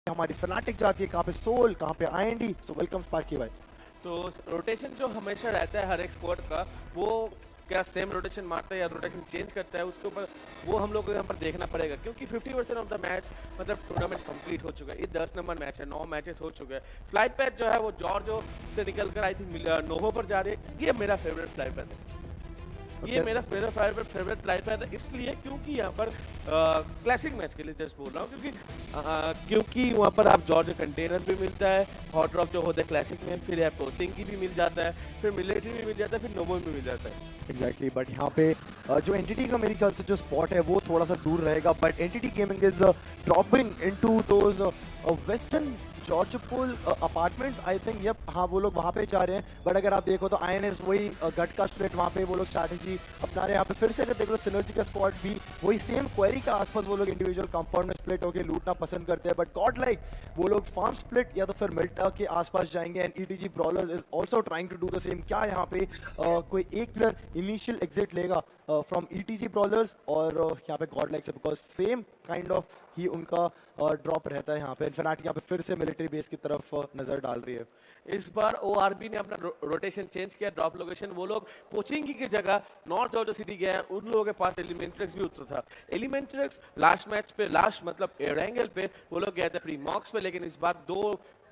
हमारी फनाटिक जाती है, कहाँ पे सोल, कहाँ पे आईएनडी। सो वेलकम स्पार्की भाई। तो रोटेशन जो हमेशा रहता है हर एक स्क्वाड का, वो क्या सेम रोटेशन मारता है या रोटेशन चेंज करता है, उसके ऊपर वो हम लोग को यहाँ पर देखना पड़ेगा, क्योंकि 50% ऑफ द मैच मतलब टूर्नामेंट कंप्लीट हो चुका है। ये 10 नंबर मैच है, 9 मैचेस हो चुके हैं। फ्लाइट पैथ जो है वो जॉर्जो से निकल कर आई थी नोवो पर जा रही है। ये मेरा फेवरेट फ्लाइट पैथ है। ये मेरा फेवरेट फ्लाइट पैथ है, इसलिए क्योंकि यहाँ पर क्लासिक मैच के लिए जस्ट बोल रहा हूँ, क्योंकि वहाँ पर आप जॉर्ज कंटेनर भी मिलता है, हॉट ड्रॉप जो होता है क्लासिक में, फिर कोचिंग की भी मिल जाता है, फिर मिलिट्री भी मिल जाता है, फिर नोबो भी मिल जाता है। एग्जैक्टली बट यहाँ पे जो एनटीटी का मेरे ख्याल से जो स्पॉट है वो थोड़ा सा दूर रहेगा, but Entity gaming is dropping into those western Georgopol apartments. I think yup, हाँ वो लोग वहाँ पे जा रहे हैं। बट अगर आप देखो तो आईएनएस वही गट का स्प्लिट, वहाँ पे वो लोग स्ट्रैटेजी अपना रहे हैं। यहाँ पे फिर से अगर देख लो सिनर्जी का स्क्वाड भी वही सेम क्वेरी का आसपास वो लोग इंडिविजुअल कंपाउंड में स्प्लिट होकर लूटना पसंद करते हैं। बट गॉड लाइक वो लोग फार्म स्प्लिट या तो फिर मिल्टा के आसपास जाएंगे। And ETG brawlers is also trying to do the same. क्या यहाँ पे कोई एक प्लेयर इनिशियल एग्जिट लेगा फ्रॉम ईटीजी ब्रॉलर्स और यहाँ पे गॉड लाइक से, बिकॉज सेम काइंड ऑफ ही उनका ड्रॉप रहता है यहाँ पे। फनाटिक यहाँ पे फिर से मिलिट्री बेस की तरफ नजर डाल रही है। इस बार ओआरबी ने अपना रोटेशन चेंज किया, ड्रॉप लोकेशन। वो लोग पोचिंगी की जगह नॉर्थ जॉर्जिया सिटी गए हैं। उन लोगों के पास एलिमेंट्रिक्स भी उतना था। एलिमेंट्रिक्स लास्ट मैच पे, लास्ट मतलब एरेंगल पे वो लोग गए थे प्री मॉक्स पे, लेकिन इस बार दो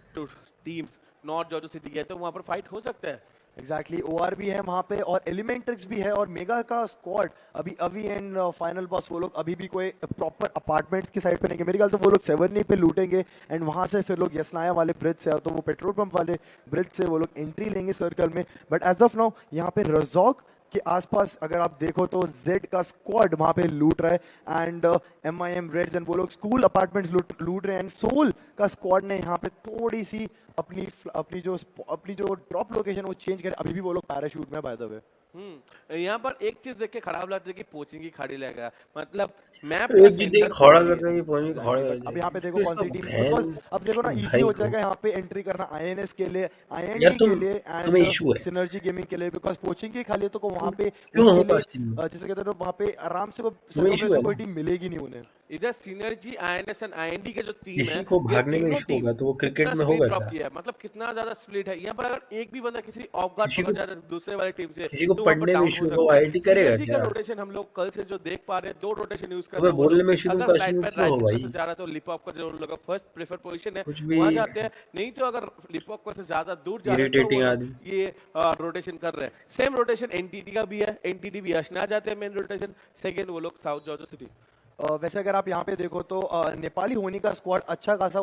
टीम्स नॉर्थ जॉर्जिया सिटी गए, तो वहां पर फाइट हो सकता है। एग्जैक्टली ओआर भी है वहाँ पे और एलिमेंट्रिक्स भी है और मेगा का स्क्वाड अभी अभी एंड फाइनल बॉस वो लोग अभी भी कोई प्रॉपर अपार्टमेंट्स की साइड पे नहीं है। मेरे ख्याल से वो लोग सेवर्नी पे लूटेंगे एंड वहाँ से फिर लोग यसनाया वाले ब्रिज से, तो वो पेट्रोल पंप वाले ब्रिज से वो लोग एंट्री लेंगे सर्कल में। बट एज ऑफ नाउ यहाँ पे रजॉक के आसपास अगर आप देखो तो जेड का स्क्वाड वहाँ पे लूट रहा है एंड एमआईएम रेड्स एंड वो लोग स्कूल अपार्टमेंट्स लूट रहे हैं। एंड सोल का स्क्वाड ने यहाँ पे थोड़ी सी अपनी अपनी जो ड्रॉप लोकेशन वो चेंज करे। अभी भी वो लोग पैराशूट में बाय द वे। यहाँ पर एक चीज देख के खराब लगता है कि पोचिंग की खाड़ी लगा, मतलब मैप का एक जी देख सेंटर खड़ा कर रहा है, ये पहुंच खड़ा कर अब यहाँ पे देखो दिया। कौन सी टीम, बिकॉज अब देखो ना इजी भाई हो को जाएगा यहाँ पे एंट्री करना आईएनएस के लिए, यार आईएनडी के लिए तुम्हें एंड इशू है सिनर्जी गेमिंग के लिए। बिकॉज पोचिंग की खाली तो को वहाँ पे क्यों उनके होगा लिए इस टीम में? जैसे कहते हैं वहाँ पे आराम से तुम्हें इशू है कोई ना, टीम मिलेगी नहीं उन्हें। इधर सिनर्जी, आईएनएस एंड आईएनडी के जो टीम है, किसी को ये भागने में तीनों इशू टीम होगा तो वो क्रिकेट कितना में स्प्लिट होगा ड्रॉप क्या? किया है, मतलब कितना ज्यादा स्प्लिट है। यहाँ पर अगर एक भी बंदा किसी ऑफ गार्ड किसी पकड़ को जाता है दूसरे वाली टीम से, किसी को तो वहाँ पर पढ़ने में डाउन इशू हो होगा, वो सकता है। आईआईटी करेगा सिनर्जी का क्या? रोटेशन हम लोग कल से जो देख पा रहे हैं, दो रोटेशन यूज कर रहे तुम्हें हैं वो बोलने लोग। में इशू अगर का फ्लाइट इशू पर क्यों हो राइट भाई? से जा रहा है तो लिपॉप का जो उन लोग का फर्स्ट प्रेफर पोजीशन है कुछ भी वहां जाते हैं, नहीं तो अगर लिपॉप से ज्यादा दूर जा रहे हैं तो वो इरिटेटिंग लोग आदमी। ये रोटेशन कर रहे हैं। सेम रोटेशन एनटीटी का भी है, एनटीटी भी अशना जाते हैं मेन रोटेशन, सेकंड वो लोग साउथ जॉर्जिया सिटी। वैसे अगर आप यहाँ पे देखो तो नेपाली होनी का स्क्वाड अच्छा खासा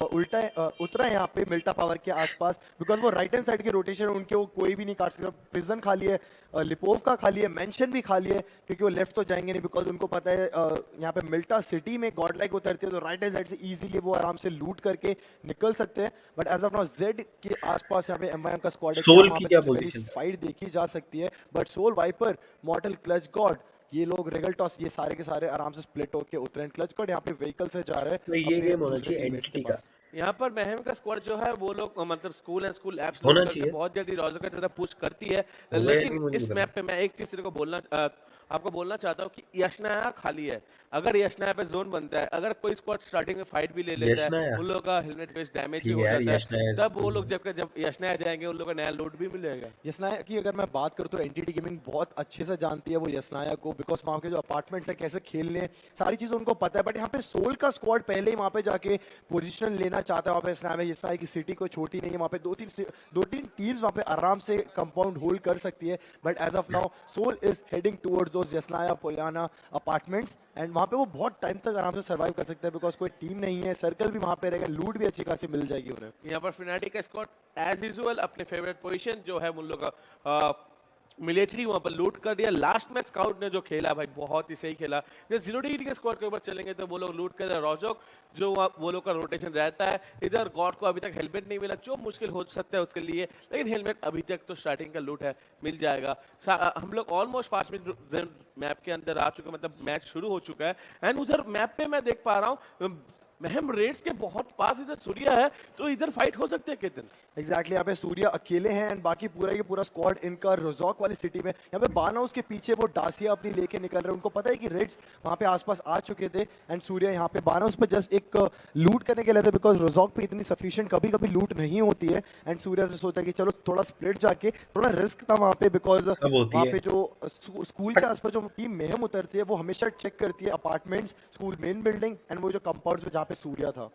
उतरा है यहाँ पे मिल्टा पावर के आसपास, बिकॉज वो राइट हैंड साइड के रोटेशन उनके वो कोई भी नहीं काट सकता। प्रिजन खाली है, लिपोव का खाली है, मेंशन भी खाली है, क्योंकि वो लेफ्ट तो जाएंगे नहीं, बिकॉज उनको पता है यहाँ पे मिल्टा सिटी में गॉड लाइक उतरती है तो राइट हैंड साइड से इजीली वो आराम से लूट करके निकल सकते हैं। But as of now Z के आसपास यहाँ पे एमआईएम का स्क्वाड है, सोल वहाँ की पे क्या सबसे पहली पोजीशन? फाइट देखी जा सकती है। But Soul Viper, Mortal, Clutch God, ये लोग रेगल टॉस, ये सारे के सारे आराम से स्प्लिट होके उतरे। क्लच कोड यहाँ पे व्हीकल से जा रहे हैं तो ये अपने गेम होना दूसरे चाहिए टीममेट्स के एंटिटी का, पास। यहाँ पर महम का स्क्वाड जो है वो लोग मतलब स्कूल एंड स्कूल एप्स होना लूट करके चाहिए। बहुत जल्दी रॉजर की तरफ पुश करती है। होगा या नहीं लेकिन मुझे इस नहीं मैप पता। पे मैं एक चीज तेरे को आपको बोलना चाहता हूँ कि यशनाया खाली है। अगर यशनाया पे जोन बनता है, अगर कोई स्क्वाड स्टार्टिंग में फाइट भी ले लेता है, यशनाया उन लोगों का हेलमेट बेस डैमेज भी ठीक हो है यार, जाता यशनाया है, तब वो स्कूल लोग जब यशनाया जाएंगे उन लोगों को नया लूट भी मिलेगा। यसनाया की अगर मैं बात करूँ तो एनटीटी गेमिंग बहुत अच्छे से जानती है वो यसनाया को, बिकॉज वहाँ के जो अपार्टमेंट्स है कैसे खेलने, सारी चीज़ें उनको पता है। बट यहाँ पे सोल का स्क्वाड पहले ही वहाँ पे जाके पोजीशन लेना चाहता है। वहाँ पे यसनाया की सिटी कोई छोटी नहीं है, वहाँ पे दो तीन टीम्स वहाँ पे आराम से कंपाउंड होल्ड कर सकती है। But as of now Soul is heading towards those Yasnaya Polyana apartments and वहाँ पे वो बहुत टाइम तक आराम से सर्वाइव कर सकते हैं, बिकॉज कोई टीम नहीं है, सर्कल भी वहाँ पे रहेगा, लूट भी अच्छी खासी मिल जाएगी उन्हें। यहाँ पर फिनाटिक का स्क्वाड एज यूजुअल अपने फेवरेट पोजीशन जो है उन लोग का मिलिट्री वहां पर लूट कर दिया। लास्ट में स्काउट ने जो खेला भाई बहुत ही सही खेला। जब जीरो डिग्री के स्क्वाड के ऊपर चलेंगे तो वो लोग लूट कर रॉजोक जो वो लोग का रोटेशन रहता है। इधर गॉड को अभी तक हेलमेट नहीं मिला, जो मुश्किल हो सकता है उसके लिए, लेकिन हेलमेट अभी तक तो स्टार्टिंग का लूट है, मिल जाएगा। हम लोग ऑलमोस्ट 5 मिनट मैप के अंदर आ चुके, मतलब मैच शुरू हो चुका है। एंड उधर मैप पे मैं देख पा रहा हूँ महम रेड्स के बहुत पास इधर सूर्या है, तो इधर फाइट हो सकती है केतन। एग्जैक्टली यहाँ पे सूर्या अकेले हैं एंड बाकी पूरा ये पूरा स्क्वाड इनका रोजॉक वाली सिटी में। यहाँ पे बाना उसके पीछे वो डासिया अपनी लेके निकल रहे हैं, उनको पता है कि रेड्स वहाँ पे आसपास आ चुके थे एंड सूर्या यहाँ पे बाना उस पर जस्ट एक लूट करने के लिए थे बिकॉज रोजॉक पे इतनी सफिशिएंट कभी कभी लूट नहीं होती है एंड सूर्या ने सोचा कि चलो थोड़ा स्प्लिट जाके, थोड़ा रिस्क था वहाँ पे बिकॉज वहाँ पे जो स्कूल के आसपास जो टीम मेहम उतरती है वो हमेशा चेक करती है apartments, school main building and वो जो कंपाउंड्स में जहाँ पे सूर्या था।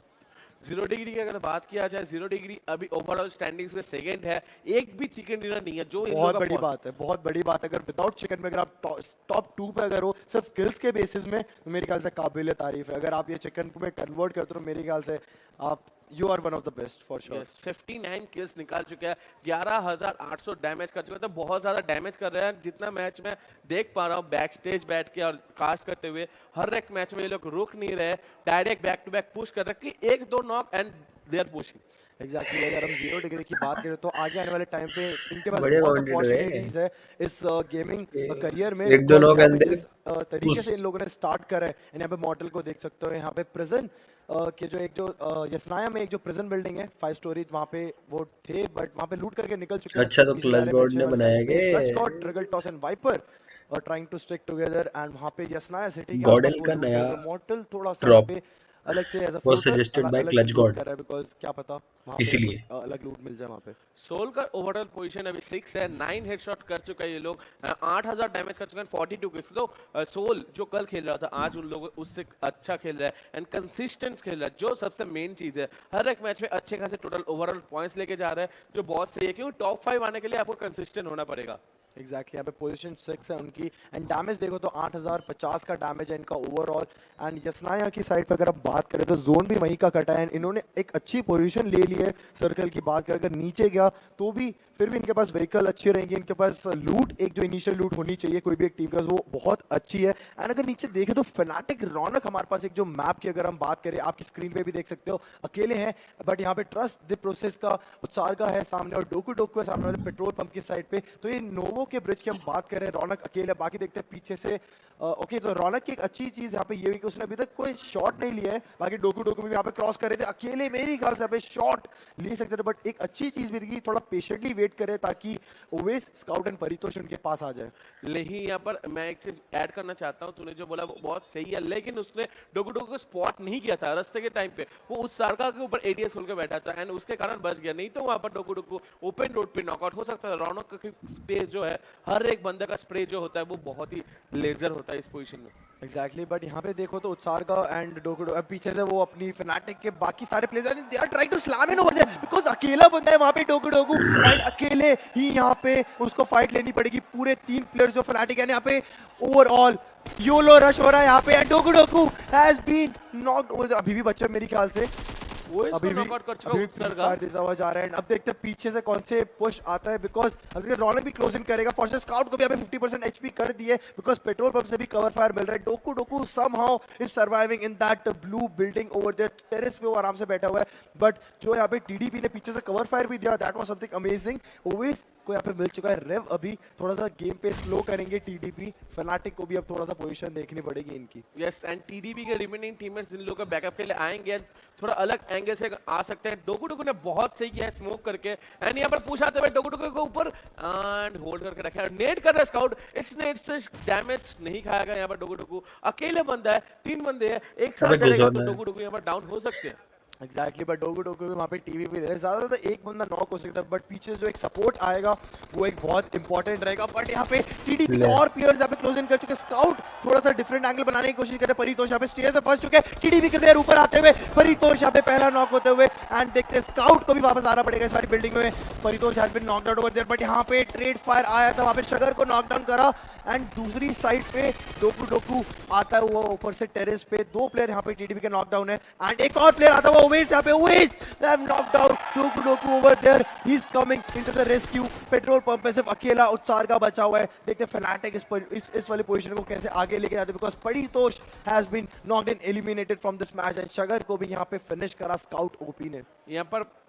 0 डिग्री की अगर बात किया जाए, 0 डिग्री अभी ओवरऑल स्टैंडिंग्स में सेकंड है, एक भी चिकन डिनर नहीं है, जो बहुत बड़ी बात है, बहुत बड़ी बात है। अगर विदाउट चिकन में अगर आप टॉप 2 पे अगर हो सिर्फ किल्स के बेसिस में, तो मेरे ख्याल से काबिल तारीफ है। अगर आप ये चिकन में कन्वर्ट करते हो मेरे ख्याल से आप you are one of the best for sure. 59 kills निकाल चुके हैं, 11,800 डैमेज कर चुके हैं, तो बहुत ज्यादा डैमेज कर रहे हैं। जितना मैच में देख पा रहा हूँ बैक स्टेज बैठ के और कास्ट करते हुए, हर एक मैच में ये लोग रुक नहीं रहे, direct back to back push कर रहे कि 1-2 knock and they are pushing. Exactly अगर हम 0 डिग्री की बात करें तो आगे आने वाले टाइम पे इनके पास बढ़िया बहुत कमेंटेटर अपॉर्चुनिटीज है इस गेमिंग करियर में। एक दो लोग अंदर जिस तरीके से इन लोगों ने स्टार्ट करा है, यहाँ पे मॉडल को देख सकते हो, यहाँ पे प्रिजन के जो एक जो यसनाया में एक जो प्रिजन बिल्डिंग है 5 स्टोरी, वहाँ पे वो थे बट वहाँ पे लूट करके निकल चुके हैं। अच्छा तो क्लच गॉड ने बनाया गया Clutch God, Triggle Toss and Viper और trying to stick together and वहाँ पे यसनाया सिटी के गॉडल का नया मॉडल थोड़ा सा ड्रॉप पे अलग से एज अ वो suggested by Clutch God, because क्या पता वहाँ इसीलिए पे अलग लूट मिल जाए वहाँ पे। सोल का ओवरऑल पोजीशन अभी 6 है, 9 हेडशॉट कर चुका है ये लोग, 8,000 डैमेज कर चुके हैं, 42 किल्स। तो सोल जो कल खेल रहा था आज उन लोगों उससे अच्छा खेल रहा है एंड कंसिस्टेंट खेल रहा है, जो सबसे मेन चीज है। हर एक मैच में अच्छे खासे टोटल ओवरऑल पॉइंट्स लेके जा रहा है, जो बहुत सही है, क्योंकि टॉप 5 आने के लिए आपको कंसिस्टेंट होना पड़ेगा। एग्जैक्टली यहाँ पे पोजीशन 6 है उनकी एंड डैमेज देखो तो 8,050 का डैमेज है इनका ओवरऑल। एंड यसनाया की साइड पे अगर आप बात करें तो जोन भी वहीं का कटा है, इन्होंने एक अच्छी पोजीशन ले ली है। सर्कल की बात करें अगर नीचे गया तो भी फिर भी इनके पास व्हीकल अच्छी रहेंगी, इनके पास लूट एक जो इनिशियल लूट होनी चाहिए कोई भी एक टीम के पास वो बहुत अच्छी है। एंड अगर नीचे देखें तो फनाटिक रौनक हमारे पास एक जो मैप की अगर हम बात करें, आपकी स्क्रीन पे भी देख सकते हो, अकेले हैं बट यहाँ पे ट्रस्ट द प्रोसेस का उत्सार का है सामने और डोकू डोकू है सामने वाले पेट्रोल पंप की साइड पे। तो ये नोवो के ब्रिज की हम बात करें, रौनक अकेले, बाकी देखते हैं पीछे से ओके। तो रौनक की एक अच्छी चीज यहाँ पे ये हुई कि उसने अभी तक कोई शॉट नहीं लिया है, बाकी डोकू डोकू भी यहाँ पे क्रॉस कर रहे थे अकेले, मेरी ख्याल से यहाँ पे शॉट ले सकते थे बट एक अच्छी चीज भी थी, थोड़ा पेशेंटली वेट करे ताकि ओवेस स्काउट एंड परितोष उनके पास आ जाए। लेकिन यहाँ पर मैं एक चीज ऐड करना चाहता हूँ, तूने जो बोला वो बहुत सही है, लेकिन उसने डोगू डोगू को स्पॉट नहीं किया था रास्ते के टाइम पे, वो उस सारका के ऊपर एडीएस खोल के बैठा था एंड उसके कारण बच गया, नहीं तो वहां पर डोगू डोगू ओपन रोड पे नॉकआउट हो सकता है। रौनक का स्प्रे जो है, हर एक बंदे का स्प्रे जो होता है वो बहुत ही लेजर होता है इस पोजीशन में। एग्जैक्टली बट यहाँ पे देखो तो उत्सार का एंड डोगू पीछे से वो अपनी फनाटिक के बाकी सारे players they are trying to slam in over there because अकेला बंदा है वहां पे डोगू डोगू एंड अकेले ही यहाँ पे उसको फाइट लेनी पड़ेगी। पूरे 3 प्लेयर्स जो फनाटिक है यहाँ पे ओवरऑल योलो रश हो रहा है यहाँ पे and Dogu Dogu has been knocked over. अभी भी बच्चा मेरे ख्याल से अभी भी फायर देता हुआ जा रहा है। अब देखते हैं पीछे से कौन से पुश आता है बिकॉज अब रौनक भी क्लोजिंग करेगा। फॉर्चूनेट स्काउट को भी अभी 50% एचपी कर दिए बिकॉज पेट्रोल पंप से भी कवर फायर मिल रहा है। Doku Doku somehow is surviving in that blue building over there, terrace पे वो आराम से बैठा हुआ है बट जो यहाँ पे टीडीपी ने पीछे से कवर फायर भी दिया, that was something amazing. Owais को यहाँ पे मिल चुका है रेव, अभी थोड़ा सा गेम पे स्लो करेंगे टीडीपी। फनाटिक को भी अब थोड़ा सा पोजीशन देखनी पड़ेगी इनकी। यस एंड टीडीपी के रिमेनिंग टीममेट्स इन लोगों का बैकअप के लिए आएंगे, थोड़ा अलग एंगल से आ सकते हैं। डोगू डोगू ने बहुत सही किया है स्मोक करके एंड यहाँ पर पुश आते हुए डोगू डोगू को ऊपर एंड होल्ड करके रखा है। नेट कर रहा है स्काउट, इस नेट से डैमेज नहीं खाया गया। यहाँ पर डोगू डोगू अकेले बंदा है, 3 बंदे हैं, एक साथ चलेगा तो डोगू डोगू यहाँ पर डाउन हो सकते हैं। एग्जैक्टली बट डोगू डोगू भी वहाँ पे टीवी भी दे रहे हैं, ज्यादा एक बंदा नॉक हो सकता है बट पीछे जो एक सपोर्ट आएगा वो एक बहुत इंपॉर्टेंट रहेगा। बट यहाँ पे टीडीपी और प्लेयर्स यहाँ पे क्लोज इन कर चुके। स्काउट थोड़ा सा डिफरेंट एंगल बनाने की कोशिश कर रहे हैं। परितोष यहाँ पे स्टेज पे फंस चुके हैं, टीडीपी के प्लेयर ऊपर आते हुए, परितोष यहाँ पे पहला नॉक होते हुए एंड देखते हैं स्काउट को भी वापस आना पड़ेगा इस वाली बिल्डिंग में। Paritosh has been knocked out over there but यहाँ पे ट्रेड फायर आया था, वहाँ पे शगर को नॉकडाउन करा एंड दूसरी साइड पे डोगू डोगू आता है वो ऊपर से टेरेस पे। 2 प्लेयर यहाँ पे टीडीपी के नॉकडाउन है एंड एक और प्लेयर आता है वो ओवेस यहाँ पे। Owais knocked out Doku Doku over there, he's coming into the rescue। Petrol pump पे सिर्फ अकेला उत्सार का बचा हुआ है। देखते हैं फनाटिक इस वाली पोजीशन को कैसे आगे लेके जाते हैं because Paritosh has been knocked in eliminated from this match and शगर को भी यहाँ पे फिनिश करा स्काउट ओपी ने। यहाँ पर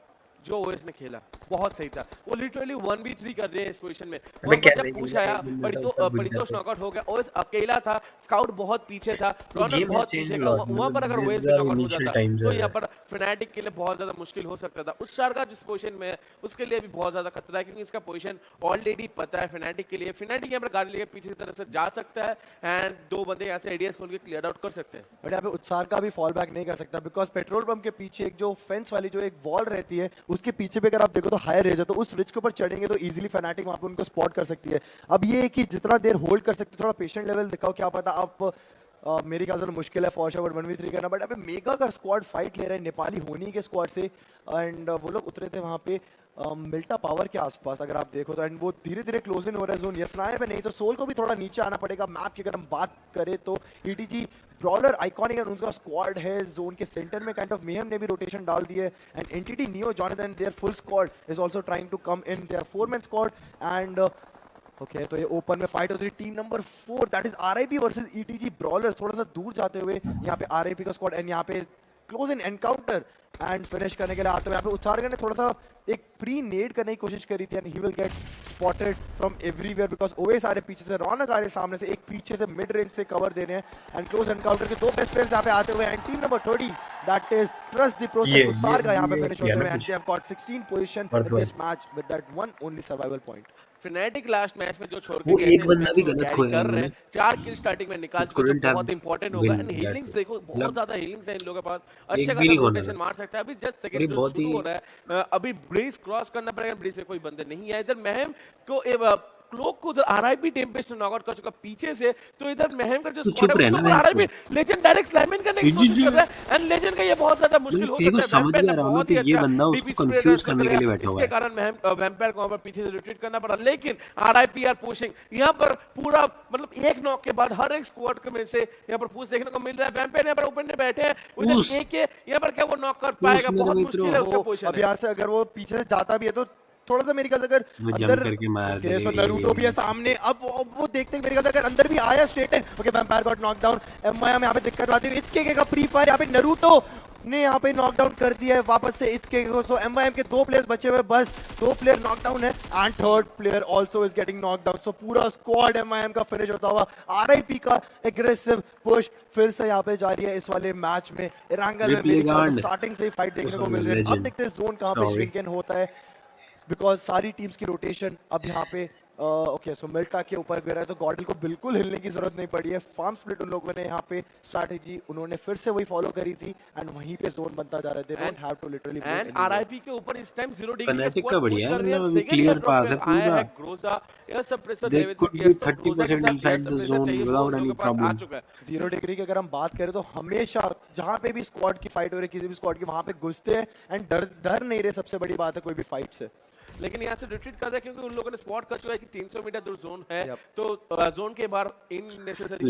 जो ओएस ने खेला बहुत सही था। वो लिटरली 1v3 कर रहे हैं इस पोजीशन में। मैं वहां क्या पर जब पुश आया परितोष नॉकआउट हो गया, ओएस अकेला था, स्काउट बहुत पीछे था, रॉनर बहुत पीछे था। वहां पर अगर ओएस भी नॉकआउट हो जाता तो यहाँ पर फनाटिक के लिए बहुत ज्यादा मुश्किल हो सकता था। उस शार का जिस पोजीशन में है उसके लिए भी बहुत ज्यादा खतरा है, क्योंकि इसका पोजीशन ऑलरेडी पता है फनाटिक के लिए। फनाटिक यहाँ पर गाड़ी लेके पीछे की तरफ से जा सकता है एंड दो बंदे यहाँ से एडीएस खोल के क्लियर आउट कर सकते हैं। बट यहाँ पे उत्साह का भी फॉल बैक नहीं कर सकता, बिकॉज पेट्रोल पंप के पीछे एक जो फेंस वाली जो एक वॉल रहती है उसके पीछे पे अगर आप देखो तो हायर रेंज है, तो उस रिच के ऊपर चढ़ेंगे तो इजीली फैनाटिक वहां पे उनको स्पॉट कर सकती है। अब ये है कि जितना देर होल्ड कर सकते थोड़ा पेशेंट लेवल दिखाओ, क्या पता आप मेरे ख्याल से मुश्किल है फॉर श्योर 1v3 करना। बट अबे मेगा का स्क्वाड फाइट ले रहा है नेपाली होनी के स्क्वाड से, एंड वो लोग उतरे थे वहां पे मिल्टा पावर के आसपास अगर आप देखो तो, एंड वो धीरे धीरे क्लोज इन हो रहा है जोन। यसनाए पे नहीं तो सोल को भी थोड़ा नीचे आना पड़ेगा। मैप की अगर हम बात करें तो ईटीजी ब्रॉलर आइकॉनिक एंड उनका स्क्वाड है जोन के सेंटर में, काइंड ऑफ मेहम ने भी रोटेशन डाल दी है, and Entity Neo Jonathan their full squad is also trying to come in their 4-man squad. And okay तो ये ओपन में फाइट होती है team number 4 that is RIP versus ETG brawler. थोड़ा सा दूर जाते हुए यहाँ पे आरआईपी का स्क्वाड एंड यहाँ पे close in encounter and finish करने के लिए आते हुए यहाँ पे उत्साहगढ़ ने थोड़ा सा एक प्री नेड करने की कोशिश करी थी, and he will get spotted from everywhere because Owais आ रहे पीछे से, रौनक आ रहे सामने से, एक पीछे से मिड रेंज से कवर दे रहे हैं। एंड क्लोज एनकाउंटर के दो बेस्ट प्लेयर्स यहाँ पे आते हुए, and team number 30 that is trust the process उत्साहगढ़ यहाँ पे फिनिश होते हुए, and they have got 16 position in this match with that one only survival point. Fnatic last match में जो छोड़ वो के एक बंदा भी गलत खोया कर रहे हैं, 4 किल स्टार्टिंग में निकाल चुके हैं, बहुत इंपॉर्टेंट होगा। एंड हीलिंग्स देखो बहुत ज्यादा हीलिंग्स है इन लोगों के पास, अच्छा खासा रोटेशन मार सकता है। अभी जस्ट सेकंड शुरू हो रहा है, अभी ब्रिज क्रॉस करना पड़ेगा, ब्रिज पे कोई बंदे नहीं है। इधर महम को क्लोक को उधर आरआईपी टेम्पेस्ट ने नॉकआउट कर चुका पीछे से, तो इधर महम का जो स्क्वाड है वो आरआईपी लेजेंड डायरेक्ट स्लैमिंग करने की कोशिश कर रहा है, एंड लेजेंड का ये बहुत ज्यादा मुश्किल हो सकता है। समझ में आ रहा है कि ये बंदा उसको कंफ्यूज करने के लिए बैठा हुआ है, इसके कारण महम वैम्पायर को वहां पर पीछे से रिट्रीट करना पड़ा। लेकिन आरआईपी आर पुशिंग यहाँ पर पूरा, मतलब एक नॉक के बाद हर एक स्क्वाड के में से यहाँ पर पुश देखने को मिल रहा है। वैम्पायर यहाँ पर ओपन में बैठे हैं, उधर एक यहाँ पर क्या वो नॉक कर पाएगा, बहुत मुश्किल है उसका पोजीशन। अब यहाँ से अगर वो पीछे से जाता भी है तो थोड़ा सा मेरे ख्याल से अगर अंदर सो नरूटो भी है सामने, अब वो देखते हैं मेरे ख्याल से अगर अंदर भी आया स्ट्रेट है। Okay Vampire got knock down, MIM यहाँ पे दिक्कत आती है, इचके का प्री फायर यहाँ पे नरूटो ने यहाँ पे नॉकडाउन कर दिया है वापस से इचके को। सो एमआईएम के 2 प्लेयर्स बचे हुए, बस 2 प्लेयर नॉकडाउन है, and third player also is getting knockdown. So पूरा स्क्वाड एमआईएम का फिनिश होता हुआ, आरआईपी का एग्रेसिव पुश फिर से यहाँ पे जारी है इस वाले मैच में। इरांगल में स्टार्टिंग से ही फाइट देखने को मिल रही है। अब देखते हैं जोन कहाँ पे श्रिंक इन होता है, बिकॉज सारी टीम्स की रोटेशन अब यहाँ पे ओके सो मिल्टा के ऊपर गिरा है, तो गॉडल को बिल्कुल हिलने की जरूरत नहीं पड़ी है। फार्म स्प्लिट उन लोगों ने यहाँ पे स्ट्रैटेजी उन्होंने फिर से वही फॉलो करी थी, एंड वहीं पे जोन बनता जा रहा है। They don't have to literally and RIP के ऊपर इस टाइम 0 डिग्री फनाटिक का बढ़िया है, मतलब क्लियर पाथ है पूरा, ग्रोजा या suppressor they could be 30% inside the zone without any problem. 0 degree की अगर हम बात करें तो हमेशा जहां पे भी स्क्वाड की फाइट हो रही है, किसी भी स्क्वाड की, वहां पे घुसते हैं एंड डर नहीं रहे, सबसे बड़ी बात है कोई भी फाइट से। लेकिन यहाँ से रिट्रीट कर रहे हैं क्योंकि उन लोगों ने स्पॉट कर चुका है कि 300 मीटर दूर जोन है, तो जोन के बाहर इननेसेसरी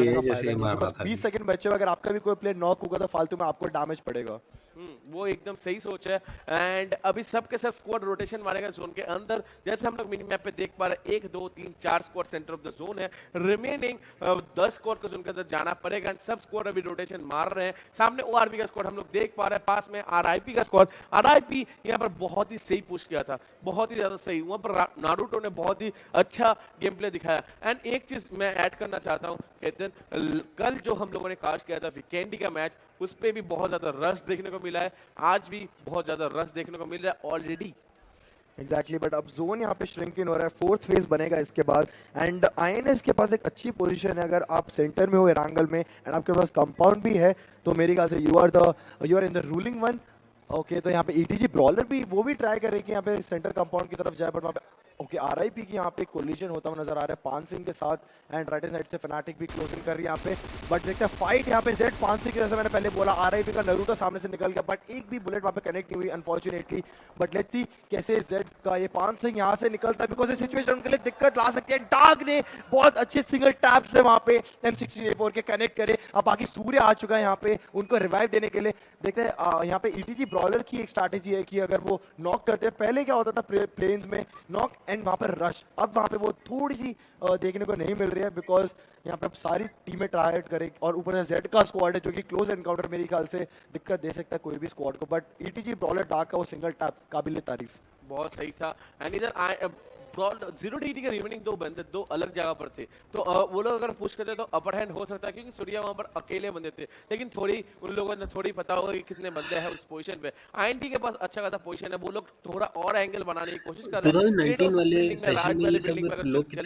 20 सेकंड बचे, अगर आपका भी कोई प्लेयर नॉक होगा तो फालतू में आपको डैमेज पड़ेगा। वो एकदम सही सोच है। एंड अभी सबके सब स्क्वाड रोटेशन मारेगा जोन के अंदर, जैसे हम लोग मिनी मैप पे देख पा रहे हैं 1 2 3 4 squad centre of the zone है, रिमेनिंग 10 स्क्वाड को जोन के अंदर जाना पड़ेगा, एंड सब स्क्वाड अभी रोटेशन मार रहे हैं। सामने ओआरबी का स्क्वाड हम लोग देख पा रहे हैं, पास में आरआईपी का स्क्वाड। आरआईपी यहाँ पर बहुत ही सही पुश किया था, बहुत ही ज्यादा सही, वहां पर नारुतो ने बहुत ही अच्छा गेम प्ले दिखाया। एंड एक चीज मैं ऐड करना चाहता हूँ केतन, कल जो हम लोगों ने कास्ट किया था वीकेंडी का मैच, उस पे भी बहुत ज्यादा रश देखने को मिला है, आज भी बहुत ज्यादा रश देखने को मिल रहा है ऑलरेडी। एग्जैक्टली बट अब जोन यहाँ पे श्रिंक इन हो रहा है, 4th फेज बनेगा इसके बाद, एंड आईएनएस के पास एक अच्छी पोजीशन है। अगर आप सेंटर में हो एरांगल में एंड आपके पास कंपाउंड भी है, तो मेरी ख्याल से you are in the ruling one. Okay तो यहाँ पे ईटीजी ब्रॉलर भी वो भी ट्राई कर रहे हैं कि यहाँ पे सेंटर कंपाउंड की तरफ जाए, बट वहाँ पे ओके आरआईपी की यहाँ पे कोलिजन होता हुआ नजर आ रहा है पान सिंह के साथ, एंड राइट साइड से फनाटिक भी क्लोजिंग कर रही है यहाँ पे। बट देखते हैं फाइट यहाँ पे जेड पान सिंह की, जैसे मैंने पहले बोला आरआईपी का नरूटो सामने से निकल गया, बट एक भी बुलेट वहाँ पे कनेक्ट नहीं हुई अनफॉर्चुनेटली। बट लेट्स सी कैसे जेड का ये पान सिंह यहाँ से निकलता है, बिकॉज ये सिचुएशन उनके लिए दिक्कत ला सकती है। डाग ने बहुत अच्छे सिंगल टैप से वहाँ पे M16A4 के कनेक्ट करे, अब बाकी सूर्य आ चुका है यहाँ पे उनको रिवाइव देने के लिए। देखते हैं यहाँ पे ईटीजी ब्रॉलर की एक स्ट्रैटेजी है कि अगर वो नॉक करते हैं, पहले क्या होता था प्लेन्स में नॉक एंड वहाँ पर रश, अब वहाँ पे वो थोड़ी सी देखने को नहीं मिल रही है, बिकॉज यहाँ पे अब सारी टीमें ट्राई आउट करें और ऊपर से जेड का स्क्वाड है जो कि क्लोज एनकाउंटर मेरे ख्याल से दिक्कत दे सकता है कोई भी स्क्वाड को, बट ईटीजी ब्रॉलर डार्क का वो सिंगल टैप काबिल तारीफ बहुत सही था। एंड इधर जीरो डी के रिमेनिंग दो बंदे दो अलग जगह पर थे, तो वो लोग अगर पुश करते तो अपर हैंड हो सकता है, क्योंकि सूर्या वहां पर अकेले बंदे थे, लेकिन थोड़ी उन लोगों ने थोड़ी पता होगा कि कितने बंदे हैं उस पोजीशन पे। आईएनटी के पास अच्छा खासा पोजीशन है, वो लोग थोड़ा और एंगल बनाने की कोशिश कर रहे हैं। 2019 वाले सेशन में ये सब लोग कितने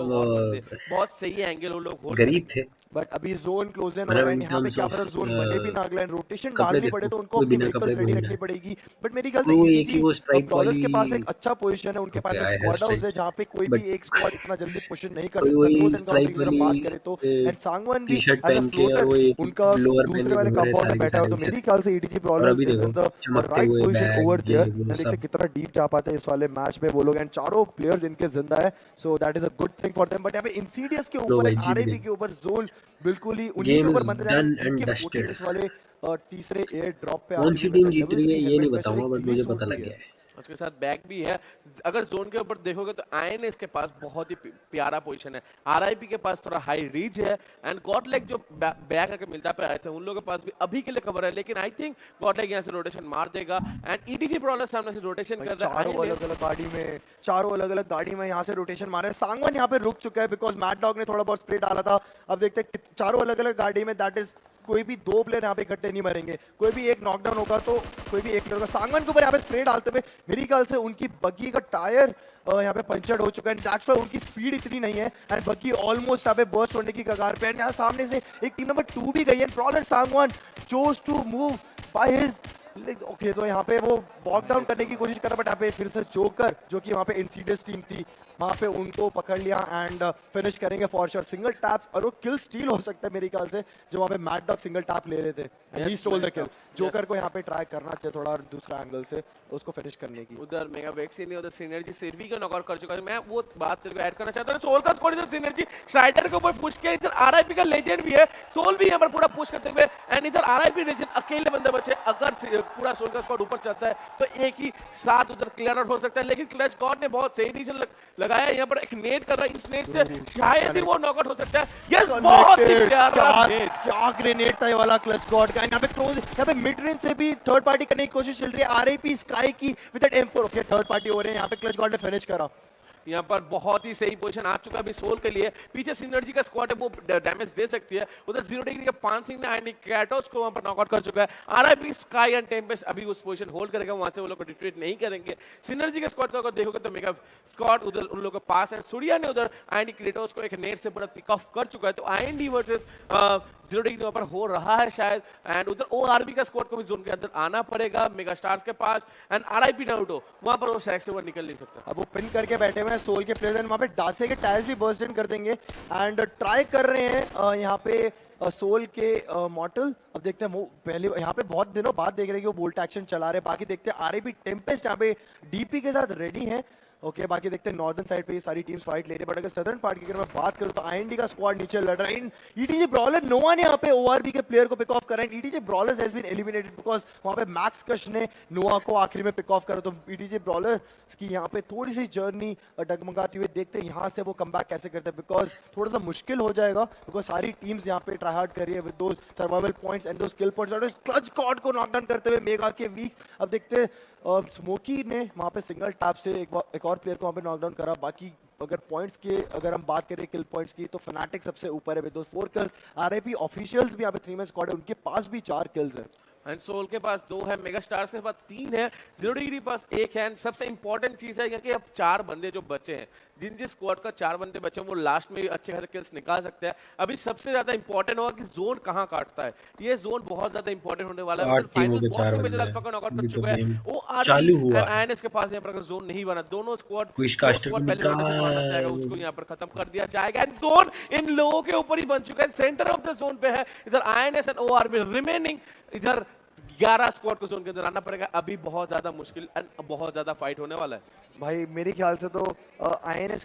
बहुत सही एंगल वो लोग गरीब थे, बट अभी जोन क्लोज है और यहाँ पे क्या पता जोन बने भी ना अगला रोटेशन डालनी पड़े तो उनको अपनी व्हीकल्स रेडी रखनी पड़ेगी, बट मेरी ख्याल से बॉलर्स के पास एक अच्छा पोजीशन है, उनके पास स्क्वाड हाउस है जहाँ पे कोई भी एक स्क्वाड इतना जल्दी पुश नहीं कर सकता। क्लोज एनकाउंटर की अगर बात करें तो एंड सांगवान भी एज अ फ्लोटर उनका दूसरे वाले कंपाउंड में बैठा है, तो मेरी ख्याल से ETG brawlers is in the right position over there. देखते कितना डीप जा पाते हैं इस वाले मैच में वो लोग, एंड चारों प्लेयर्स इनके जिंदा है, so that is a good thing for them. But यहाँ पे इंसीडियस के ऊपर आरआईपी के ऊपर जोन बिल्कुल ही उन्हीं के ऊपर बंद है इस वाले तीसरे एयर ड्रॉप पे। कौन सी टीम जीत रही है ये नहीं बताऊंगा, बट मुझे पता लग गया है। उसके साथ बैक भी है। अगर जोन के ऊपर देखोगे तो आईएनएस के पास बहुत ही प्यारा पोजीशन है, आरआईपी के पास थोड़ा हाई रीच है, एंड गॉडलैक जो बैक आके मिलता पे आए थे उन लोगों के पास भी अभी के लिए कवर है, लेकिन आई थिंक गॉडलैक यहाँ से रोटेशन मार देगा एंड ईटीजी ब्रॉलर सामने से रोटेशन कर रहा है। चारों अलग अलग गाड़ी में यहाँ से रोटेशन मारे। सांगवान यहाँ पे रुक चुका है बिकॉज मैड डॉग ने थोड़ा बहुत स्प्रे डाला था। अब देखते हैं चारों अलग अलग गाड़ी में, दैट इज कोई भी दो प्लेयर यहाँ पे इकट्ठे नहीं मरेंगे, कोई भी एक नॉकडाउन होगा तो कोई भी एक प्लेयर होगा। सांगवान के ऊपर यहाँ पे स्प्रे डालते हुए मेरी ख्याल से उनकी बग्गी का टायर यहाँ पे पंचर्ड हो चुका है, दैट्स व्हाई उनकी स्पीड इतनी नहीं है एंड बग्गी ऑलमोस्ट यहाँ पे बर्स्ट होने की कगार पे। एंड यहाँ सामने से एक टीम नंबर 2 भी गई है, brawler Sangwan chose to move by his okay, तो यहाँ पे वो वॉक डाउन करने की कोशिश कर रहा, बट यहाँ पे फिर से जोकर जो कि वहाँ पे इंसीडियस टीम थी वहाँ पे उनको पकड़ लिया एंड फिनिश करेंगे फॉर श्योर। सिंगल टैप और वो किल स्टील हो सकता है मेरे ख्याल से, जो वहाँ पे मैड डॉग सिंगल टैप ले रहे थे, he stole the kill. Joker को यहाँ पे ट्राई करना चाहिए थोड़ा और दूसरा एंगल से उसको फिनिश करने की। उधर मेगा वैक्सीन ने उधर सिनर्जी सिर्वी को नॉकआउट कर चुका है। मैं वो बात तेरे को ऐड करना चाहता हूं, सोल का स्क्वाड इधर सिनर्जी स्ट्राइडर के ऊपर पुश किया, इधर आरआईपी का लेजेंड भी है, सोल भी यहां पर पूरा पुश करते हुए, एंड इधर आरआईपी लेजेंड अकेले बंदे बचे। अगर पूरा सोल का स्क्वाड ऊपर चलता है तो एक ही साथ उधर क्लियर आउट हो सकता है, लेकिन क्लच गॉड ने बहुत सही डिसीजन लगाया, यहां पर एक नेट कर रहा है, इस नेट से शायद ही वो नॉकआउट हो सकता है। यस, बहुत ही प्यारा नेट, क्या ग्रेनेड था ये वाला क्लच गॉड का। यहां पे क्लोज, यहां पे मिड रेंज से भी थर्ड पार्टी करने की कोशिश चल रही है आरआईपी स्काई की with that M4। Okay, third party हो रहे हैं, यहां पे क्लच गॉड ने फिनिश करा। यहाँ पर बहुत ही सही पोजीशन आ चुका है अभी सोल के लिए, पीछे सिनर्जी का स्क्वाड है वो डैमेज दे सकती है। उधर 0 डिग्री का 5 सिंह ने एंड कैटोस को वहां पर नॉकआउट कर चुका है। आरआईपी स्काई एंड टेम्पेस्ट अभी उस पोजीशन होल्ड करेगा, वहां से वो लोग रिट्रीट नहीं करेंगे। सिनर्जी के स्क्वाड को अगर देखोगे तो मेगा स्क्वाड उधर उन लोगों के पास है। सूर्या ने उधर आईएनडी क्रेटोस को एक नेट से पूरा पिक ऑफ कर चुका है, तो आईएनडी वर्सेस 0 डिग्री वहां पर हो रहा है शायद, एंड उधर ओआरबी का स्क्वाड को भी जोन के अंदर आना पड़ेगा मेगा स्टार्स के पास, एंड आरआईपी नारुतो वहां पर वो शायद से निकल नहीं सकता। अब वो पिन करके बैठे हुए हैं सोल के प्लेयर्स, वहां पे डासे के टायर्स भी बर्स्ट इन कर देंगे एंड ट्राई कर रहे हैं यहाँ पे सोल के मॉर्टल। अब देखते हैं वो पहले यहाँ पे बहुत दिनों बाद देख रहे हैं कि वो बोल्ट एक्शन चला रहे हैं। बाकी देखते हैं आरआईपी टेम्पेस्ट यहाँ पे डीपी के साथ रेडी है। ओके, बाकी देखते हैं नॉर्दर्न साइड पे ये सारी टीम्स फाइट ले रही है, बट अगर सदर्न पार्ट की अगर मैं बात करूं तो आईएनडी का स्क्वाड नीचे लड़ रहा है। ईटीजी ब्रॉलर नोवा ने यहाँ पे ओआरबी के प्लेयर को पिक ऑफ करा है। ETG brawlers has been eliminated because वहाँ पे मैक्स कश ने नोवा को आखिरी में पिक ऑफ करा, तो ईटीजी ब्रॉलर्स की यहाँ पे थोड़ी सी जर्नी डगमगाती हुई। देखते हैं यहाँ से वो कम बैक कैसे करते हैं, बिकॉज थोड़ा सा मुश्किल हो जाएगा, बिकॉज सारी टीम्स यहाँ पे ट्राई हार्ड कर रही है with those survival points and those kill points. Clutch God को नॉकडाउन करते हुए मेगा के वीक्स। अब देखते हैं स्मोकी ने वहाँ पे सिंगल टैप से एक और प्लेयर को वहाँ पे नॉकडाउन करा। बाकी अगर पॉइंट्स के अगर हम बात करें किल पॉइंट्स की तो फनाटिक सबसे ऊपर है with those 4 kills. RIP officials भी यहाँ पे 3 मैन स्क्वाड है, उनके पास भी 4 किल्स है। एंड सोल के पास 2 है, मेगा स्टार्स के पास 3 है, 0 डिग्री पास 1 है। एंड सबसे इंपॉर्टेंट चीज है कि अब 4 बंदे जो बचे हैं, जिन स्क्वाड का 4 बंदे बचे हैं वो लास्ट में अच्छे खासे किल्स निकाल सकते हैं। अभी सबसे ज्यादा इंपॉर्टेंट होगा कि जोन कहां काटता है, ये जोन बहुत ज्यादा इंपॉर्टेंट होने वाला है। फाइनल बॉस में मेजर अल्फा का नॉकआउट कर चुका है, वो चालू हुआ है। आईएनएस के पास यहां पर अगर जोन नहीं बना, दोनों स्क्वाड पहले मारना चाहेगा उसको यहां पर खत्म कर दिया जाएगा। एंड जोन इन लोगों के ऊपर ही बन चुका है, सेंटर ऑफ द जोन पे है इधर आईएनएस एंड ओआरबी रिमेनिंग। इधर 11 स्क्वाड को जोन के अंदर आना पड़ेगा, अभी बहुत ज्यादा मुश्किल बहुत ज्यादा फाइट होने वाला है भाई। मेरे ख्याल से तो आईएनएस के ऊपर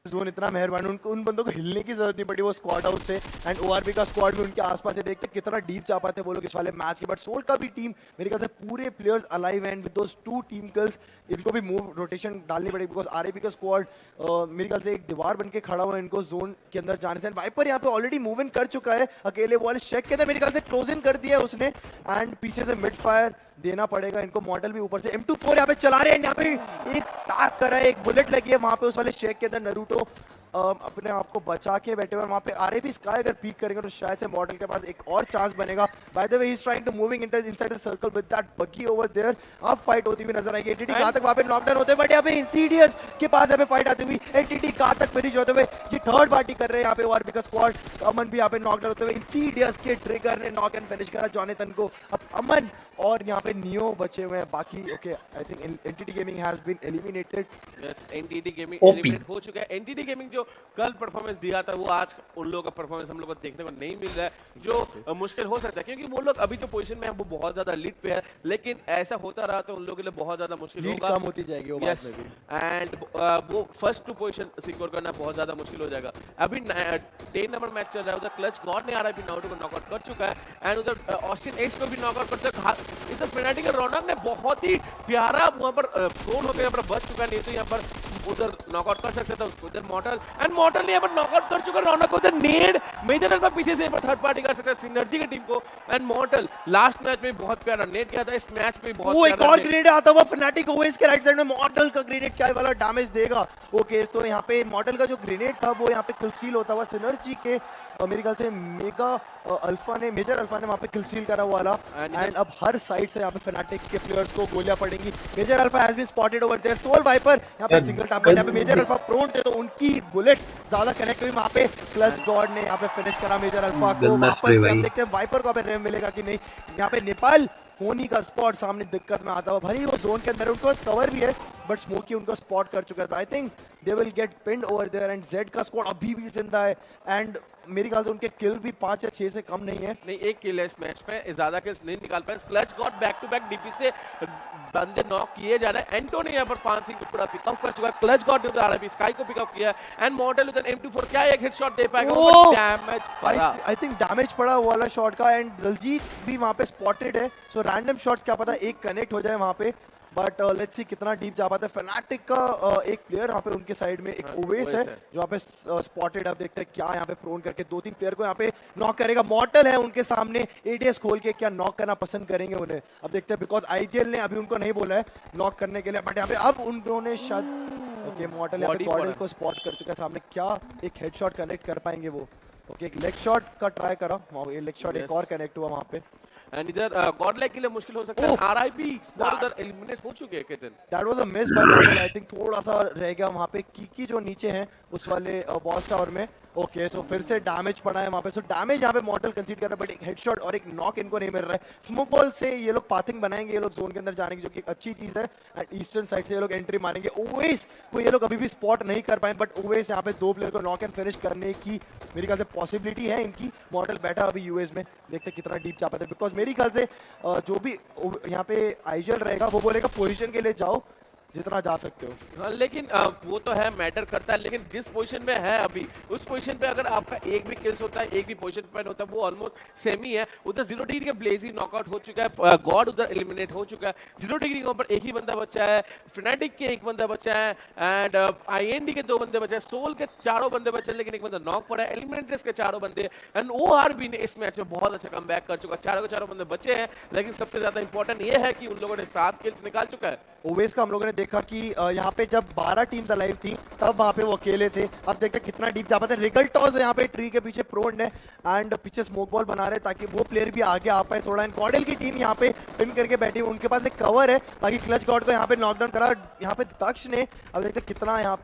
जोन इतना मेहरबान, उनको उन बंदों को हिलने की जरूरत नहीं पड़ी वो स्क्वाड हाउस से। एंड ओआरबी का स्क्वाड भी उनके आसपास है, देखते कितना डीप जा पाते वो लोग इस वाले मैच के। बट सोल का भी टीम मेरे ख्याल से पूरे players alive and with those 2 team kills, इनको भी मूव रोटेशन डालनी पड़ेगी बिकॉज आरआईबी का स्क्वाड मेरे ख्याल से एक दीवार बन के खड़ा हुआ है इनको जोन के अंदर जाने से। वाइपर यहाँ पे ऑलरेडी मूव इन कर चुका है अकेले, वो वाले शेक के अंदर मेरे ख्याल से क्लोज इन कर दिया है उसने। एंड पीछे से मिड फायर देना पड़ेगा इनको, मॉडल भी ऊपर से M24 यहाँ पे चला रहे हैं। यहाँ पे एक टैग करा है, एक बुलेट लगी है वहां पे उस वाले शेक के अंदर। नरूटो अपने आप को बचा के बैठे हुए वहां पे। आरआईबी स्काई अगर पीक करेंगे तो शायद से मॉडल के पास एक और चांस बनेगा। By the way he is trying to moving inside the circle with that buggy over there. अब फाइट होती हुई नजर आएगी। एंटिटी कहां तक वहां पे नॉकडाउन होते हैं, बट यहाँ पे इंसीडियस के पास यहाँ पे फाइट आती हुई। एंटिटी कहां तक फिनिश होते हुए, ये थर्ड पार्टी कर रहे हैं यहाँ पे ओआरबी का स्क्वाड। अमन भी यहाँ पे नॉकडाउन होते हुए, इंसीडियस के ट्रिगर ने नॉक एंड फिनिश करा जॉनथन को। अब अमन और यहाँ पे नियो बचे हुए हैं बाकी। Okay I think Entity Gaming has been eliminated. Yes, NTT Gaming eliminate हो चुका है। एनटीटी गेमिंग जो कल परफॉर्मेंस दिया था वो आज उन लोगों का परफॉर्मेंस हम लोग को देखने को नहीं मिल रहा है, जो मुश्किल हो सकता है क्योंकि वो लोग अभी जो पोजीशन में है वो बहुत ज्यादा लीड पे है। लेकिन ऐसा होता रहा तो उन लोगों के लिए बहुत ज्यादा मुश्किल होगा, कम होती जाएगी वो बात में भी। एंड वो फर्स्ट 2 पोजीशन सिक्योर करना बहुत ज्यादा मुश्किल हो जाएगा। अभी 10 नंबर मैच चल रहा है, उधर क्लच गॉड ने आरआईपी नाउटो को नॉकआउट कर चुका है एंड उधर ऑस्टिन एक्स को भी नॉकआउट कर चुका है। इधर फेनाटिक रौनक ने बहुत ही प्यारा वहां पर प्रोन होकर यहाँ पर बच चुका, नहीं तो यहाँ पर उधर नॉकआउट कर सकता था उसको। इधर मॉर्टल एंड मॉर्टल ने यहाँ पर नॉकआउट कर चुका रौनक को। उधर नेड मेजर अल्फा पीछे से थर्ड पार्टी कर सकता है सिनर्जी की टीम को। एंड मॉर्टल लास्ट मैच में बहुत प्यारा नेड किया था, इस मैच में बहुत वो एक और ग्रेनेड आता हुआ फेनाटिक ओएस के राइट साइड में। मॉर्टल का ग्रेनेड क्या वाला डैमेज देगा। ओके तो यहाँ पे मॉर्टल का जो ग्रेनेड था वो यहाँ पे किल स्टील होता हुआ सिनर्जी के मेरे ख्याल से मेगा अल्फा ने मेजर अल्फा ने वहाँ पे किल स्टील करा वाला। एंड अब हर साइड से यहाँ पे फेनाटिक के प्लेयर्स को गोलियां पड़ेंगी। Major Alpha has been spotted over there. Soul Viper यहाँ पे सिंगल टैप यहाँ पे मेजर अल्फा प्रोन थे तो उनकी बुलेट्स ज्यादा कनेक्ट हुई वहाँ पे। क्लच गॉड ने यहाँ पे फिनिश करा मेजर अल्फा को। वापस से हम देखते हैं वाइपर को रेम मिलेगा कि नहीं। यहाँ पे नेपाल होनी का स्पॉट सामने दिक्कत में आता हुआ, भले वो जोन के अंदर उनको पास कवर भी है बट स्मोकी उनको स्पॉट कर चुका है। तो I think they will get pinned over there. And Z का स्क्वाड अभी भी जिंदा है एंड मेरी ख्याल से उनके किल भी 5 या 6 से कम नहीं है। नहीं, एक किल है इस मैच में, ज्यादा किल्स नहीं निकाल पाए। Clutch God back to back DP से बंदे नॉक किए जा रहे हैं। एंटो ने यहाँ पर 5 को पूरा पिकअप कर चुका है। क्लच गॉड ने आरआईपी स्काई को पिकअप किया एंड मॉर्टल उधर M24 क्या एक हेडशॉट दे पाएगा, डैमेज पड़ा। आई थिंक डैमेज पड़ा वाला शॉट का। एंड दलजीत भी वहां पे स्पॉटेड है, सो रैंडम शॉट्स क्या पता एक कनेक्ट हो जाए वहां पे। बट लेट्स सी कितना डीप जा पाता है। फेनाटिक का एक प्लेयर यहाँ पे उनके साइड में एक ओवेस है जो यहाँ पे स्पॉटेड। अब देखते हैं क्या यहाँ पे प्रोन करके 2-3 प्लेयर को यहाँ पे नॉक करेगा। मॉर्टल है उनके सामने, एडीएस खोल के क्या नॉक करना पसंद करेंगे उन्हें। अब देखते हैं बिकॉज आईजीएल ने अभी उनको नहीं बोला है नॉक करने के लिए, बट यहाँ पे अब उन्होंने शायद ओके मॉर्टल यहाँ पे बॉडी को स्पॉट कर चुका है सामने। क्या एक हेडशॉट कनेक्ट कर पाएंगे वो। ओके एक लेग शॉट का ट्राई करा, लेग शॉट एक और कनेक्ट हुआ वहां पे। एंड इधर गॉडलाइक के लिए मुश्किल हो सकता है। आरआईपी स्क्वाड उधर एलिमिनेट हो चुके हैं Ketan. That was a miss by model. I think थोड़ा सा रह गया वहां पे कीकी जो नीचे हैं उस वाले बॉस टावर में। ओके सो फिर से डैमेज पड़ा है वहां पे। सो डैमेज यहाँ पे मॉडल कंसीड कर रहा है बट एक हेडशॉट और एक नॉक इनको नहीं मिल रहा है। स्मोक बॉल से ये लोग पाथिंग बनाएंगे, ये लोग जोन के अंदर जाने की जो कि एक अच्छी चीज है। एंड ईस्टर्न साइड से ये लोग एंट्री मारेंगे। ओवेस को ये लोग अभी भी स्पॉट नहीं कर पाए बट ओवेस यहाँ पे 2 प्लेयर को नॉक एंड फिनिश करने की मेरे ख्याल से पॉसिबिलिटी है इनकी। मॉडल बैठा अभी यूएस में, देखते कितना डीप जा पाते हैं बिकॉज मेरी ख्याल से जो भी यहाँ पे आईजल रहेगा वो बोलेगा पोजीशन के लिए जाओ जितना जा सकते हो। हाँ, लेकिन वो तो है मैटर करता है, लेकिन जिस पोजीशन में है अभी उस पोजीशन पे अगर आपका एक भी किल्स होता है, एक भी पोजीशन पे होता है, वो ऑलमोस्ट सेम ही है। उधर 0 डिग्री के ब्लेजी नॉकआउट हो चुका है, गॉड उधर एलिमिनेट हो चुका है। 0 डिग्री के ऊपर एक ही बंदा बचा है, फेनाटिक के एक बंदा बचा है एंड आईएनडी के 2 बंदे बचे हैं, सोल के 4 बंदे बचे हैं लेकिन एक बंदा नॉक पड़ा है। एलिमिनेटर्स के 4 बंदे एंड ओआरबी ने इस मैच में बहुत अच्छा कमबैक कर चुका है। 4 के 4 बंदे बचे हैं लेकिन सबसे ज्यादा इंपॉर्टेंट ये है कि उन लोगों ने 7 किल्स निकाल चुका है। ओवेस का हम लोगों ने देखा कि यहाँ पे जब 12 टीम्स अलाइव थी तब वहाँ पे वो अकेले थे। अब देखते हैं कितना डीप जा पाते हैं। रिगल टॉस यहाँ पे ट्री के पीछे प्रोन है एंड पीछे स्मोक बॉल बना रहे ताकि वो प्लेयर भी आगे आ पाए थोड़ा। एंड गॉडल की टीम यहाँ पे पिन करके बैठी है, उनके पास एक कवर है। बाकी क्लच गॉड को यहाँ पे नॉकडाउन करा यहाँ पे दक्ष ने। अब देखते हैं कितना यहाँ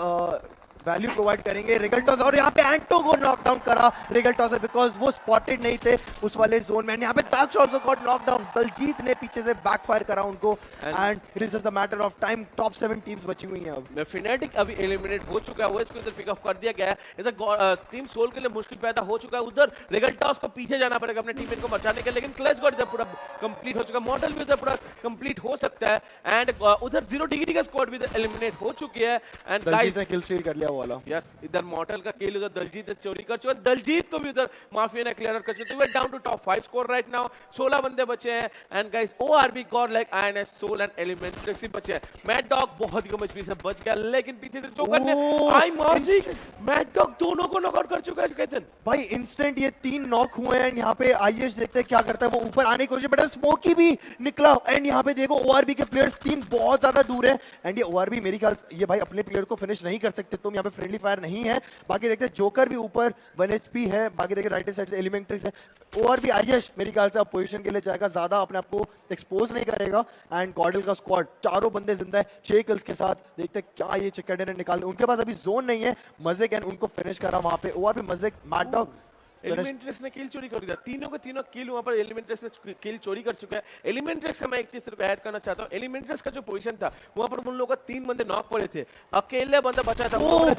पे वैल्यू प्रोवाइड करेंगे रिगल टॉस। और यहाँ पे एंटो को नॉकडाउन करा रिगल टॉस बिकॉज वो स्पॉटेड नहीं थे उस वाले जोन में। यहाँ पे Daksh also got knockdown. Daljeet ने पीछे से बैकफायर करा उनको and it is the matter of time. Top 7 teams बची हुई हैं अब। फेनाटिक अभी एलिमिनेट हो चुका है, वो इसको इधर पिकअप कर दिया गया है। इधर टीम सोल के लिए मुश्किल पैदा हो चुका है। उधर रिगल टॉस को पीछे जाना पड़ेगा अपने टीम को बचाने के, लेकिन क्लच गॉड इधर पूरा कंप्लीट हो चुका है। मॉडल भी उधर पूरा कंप्लीट हो सकता है एंड उधर 0 डिग्री का स्क्वाड भी इधर एलिमिनेट हो चुकी है। एंड गाइस ने किल स्टील कर लिया वाला। यस, इधर मॉर्टल का किल उधर दलजीत ने चोरी कर चुका, दलजीत को भी उधर माफिया ने क्लियर कर चुका। We down to top 5 score right now, 16 बंदे बचे हैं and guys ORB God Like INS Soul and Elementrix ही बचे हैं। मैड डॉग बहुत ही मजबूरी से बच गया, लेकिन पीछे से जोकर ने आई मार्सी मैड डॉग दोनों को नॉकआउट कर चुका है केतन। भाई इंस्टेंट ये 3 नॉक हुए हैं। यहाँ पे आईएस देखते हैं क्या करता है, वो ऊपर आने की कोशिश, बट स्मोकी भी निकला एंड यहाँ पे देखो ओआरबी के प्लेयर्स 3 बहुत ज्यादा दूर है एंड ये ओआरबी मेरी ख्याल ये भाई अपने प्लेयर को फिनिश नहीं कर सकते, तुम यहाँ पे फ्रेंडली फायर नहीं है। बाकी देखते हैं जोकर भी ऊपर 1 HP है, बाकी देखिए राइट साइड से एलिमेंट्रिक्स है। ओआरबी आईएस मेरी ख्याल से अब पोजीशन के लिए जाएगा, ज्यादा अपने आप को एक्सपोज नहीं करेगा एंड गॉडल का स्क्वाड 4 बंदे जिंदा है 6 किल्स के साथ। देखते हैं क्या ये चिकन डिनर निकाल, उनके पास अभी जोन नहीं है। मजे कैन उनको फिनिश करा वहां पे, ओआरबी मजे मैड डॉग एलिमेंट्रिक्स ने किल चोरी कर दिया, तीनों के तीनों किल वहां पर एलिमेंट्रिक्स ने किल चोरी कर चुका है। एलिमेंट्रिक्स का मैं एक चीज सिर्फ ऐड करना चाहता हूं, एलिमेंट्रिक्स का जो पोजीशन था वहां पर उन लोगों का 3 बंदे नॉक पड़े थे, अकेले बंदा बचा था।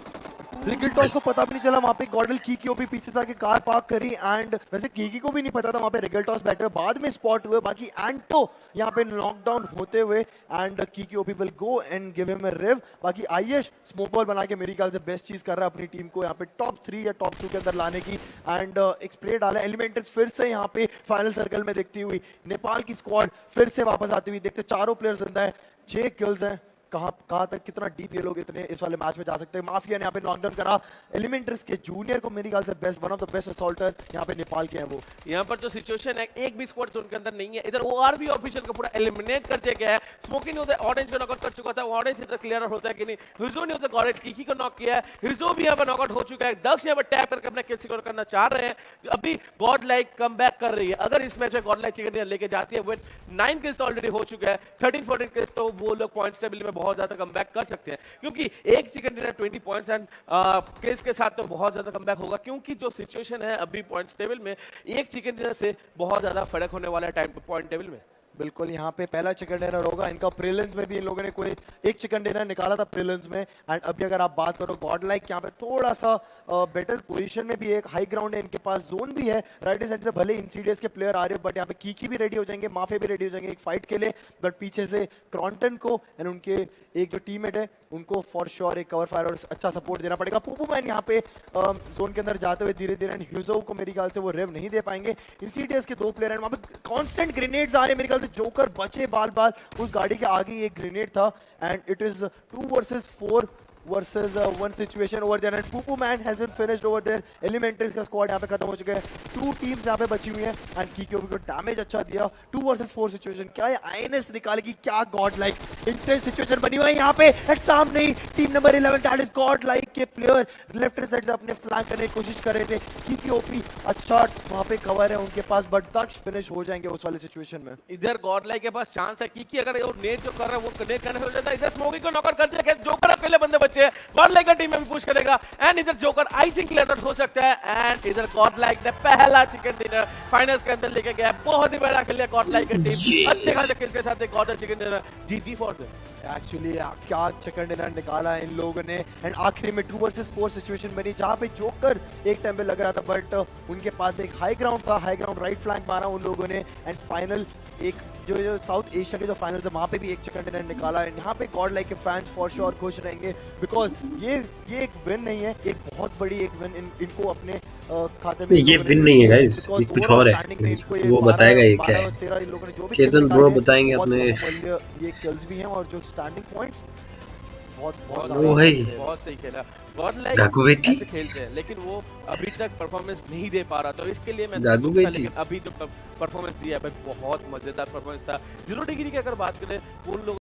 रिगल्टॉस को पता भी नहीं चला वहां पे गॉडल की ओपी पीछे से आके कार पार्क करी एंड वैसे की को भी नहीं पता था वहां पे रिगल्टॉस बैठे हुए, बाद में स्पॉट हुए। बाकी एंटो यहाँ पे नॉकडाउन होते हुए एंड की OP will go and give him a rev. बाकी आईएस स्मोक बॉल बना के मेरी ख्याल से बेस्ट चीज कर रहा है अपनी टीम को यहाँ पे टॉप 3 या टॉप 2 के अंदर लाने की एंड एक स्प्रे डाला। एलिमेंट्रिक्स फिर से यहाँ पे फाइनल सर्कल में देखती हुई, नेपाल की स्क्वाड फिर से वापस आती हुई, देखते 4 प्लेयर जिंदा है, 6 किल्स हैं। कहां तक कितना डीप ये लोग इतने इस वाले मैच में जा सकते हैं। माफिया ने यहाँ पे नॉकडाउन करा एलिमेंट्रिक्स के जूनियर को, मेरी ख्याल से best one of the best assaulter यहाँ पे नेपाल के हैं वो। यहाँ पर जो सिचुएशन है एक भी स्क्वाड जोन के अंदर नहीं है, इधर ओआरबी ऑफिशियल को पूरा एलिमिनेट कर दिया गया है। स्मोकी ने उधर ऑरेंज को नॉकआउट कर चुका था, ऑरेंज इधर क्लियर होता है कि नहीं। हिजो ने उधर गॉडेड कीकी को नॉक किया है, हिजो भी यहाँ पर नॉकआउट हो चुका है। दक्ष यहाँ पर टैप करके अपना किल सिक्योर करना चाह रहे हैं, अभी गॉड लाइक कम बैक कर रही है। अगर इस मैच में गॉड लाइक चिकन डिनर लेके जाती है विद 9 किल्स तो ऑलरेडी हो चुका है, 13-14 किल्स तो वो लोग पॉइंट्स टेबल में बहुत ज्यादा कम बैक कर सकते हैं, क्योंकि एक chicken dinner 20 points and kills के साथ तो बहुत ज्यादा कमबैक होगा, क्योंकि जो सिचुएशन है अभी पॉइंट्स टेबल में एक चिकन डिनर से बहुत ज्यादा फर्क होने वाला है टाइम पॉइंट टेबल में। बिल्कुल यहाँ पे पहला चिकन डिनर होगा इनका। प्रीलिम्स में भी इन लोगों ने कोई एक चिकन डिनर निकाला था प्रीलिम्स में एंड अभी अगर आप बात करो गॉड लाइक यहाँ पे थोड़ा सा बेटर पोजीशन में भी, एक हाई ग्राउंड है, इनके पास जोन भी है राइट साइड से, भले इंसीडियस के प्लेयर आ रहे हो बट यहाँ पे की भी रेडी हो जाएंगे, माफे भी रेडी हो जाएंगे एक फाइट के लिए। बट पीछे से क्रॉन्टन को एंड उनके एक जो टीममेट है उनको फॉर श्योर एक कवर फायर और अच्छा सपोर्ट देना पड़ेगा। पुपू मैन यहाँ पे जोन के अंदर जाते हुए धीरे धीरे एंड ह्यूजो को मेरी ख्याल से वो रिव नहीं दे पाएंगे। इंसीडियस के 2 प्लेयर हैं वहाँ पे, कॉन्स्टेंट ग्रेनेड्स आ रहे हैं मेरे ख्याल से। जोकर बचे बाल उस गाड़ी के आगे एक ग्रेनेड था and it is 2 versus 4 versus 1 situation over there and Pupu Man has been finished over there। Elementrix का स्क्वाड यहाँ पे खत्म हो चुका है, 2 टीम्स यहाँ पे बची हुई हैं एंड कीकी को डैमेज अच्छा दिया। 2 versus 4 सिचुएशन, क्या ये आईएनएस निकालेगी, क्या गॉड लाइक इंटेंस सिचुएशन बनी हुई है यहाँ पे। सामने ही team number 11 that is God Like के प्लेयर लेफ्ट हैंड साइड से अपने फ्लैंक करने की कोशिश कर रहे थे। कीकी ओपी अच्छा वहाँ पे कवर है उनके पास, बट दक्ष फिनिश हो जाएंगे उस वाले सिचुएशन में। इधर गॉड लाइक के पास चांस है, कीकी अगर वो नेट जो कर रहा है वो कनेक्ट करने हो जाता है। इधर स्मोकी को नॉकआउट कर दिया, जोकर अकेले बंदे बचे हैं, गॉड लाइक टीम में भी पुश करेगा एंड इधर जोकर आई थिंक क्लियर हो सकता है एंड इधर गॉड लाइक ने पहला चिकन डिनर फाइनल्स के अंदर लेके गया। बहुत ही बड़ा खेल गॉड लाइक की टीम, अच्छे खासे किल्स के साथ एक God chicken dinner GG for them. Actually क्या चिकन डिनर निकाला है इन लोगों ने एंड आखिरी में 2 versus 4 सिचुएशन बनी जहां पे जोकर एक टाइम पे लग रहा था बट उनके पास एक हाई ग्राउंड था, हाई ग्राउंड राइट फ्लैंक मारा उन लोगों ने एंड फाइनल एक जो साउथ एशिया के जो फाइनल्स है वहां पे भी एक चिकन डिनर निकाला है। यहाँ पे गॉड लाइक के फैंस फॉर श्योर खुश रहेंगे बिकॉज ये एक विन नहीं है, एक बहुत बड़ी एक विन इनको अपने खाते में। ये विन नहीं है गाइस, ये कुछ और है, वो बताएगा ये क्या है। केतन ब्रो बताएंगे अपने ये किल्स भी हैं और जो स्टैंडिंग पॉइंट्स बहुत सही खेला गॉड लाइक ऐसे खेलते हैं, लेकिन वो अभी तक परफॉर्मेंस नहीं दे पा रहा, तो इसके लिए मैं लेकिन अभी जो परफॉर्मेंस दिया है बहुत मजेदार परफॉर्मेंस था। 0 डिग्री की अगर बात करें उन लोग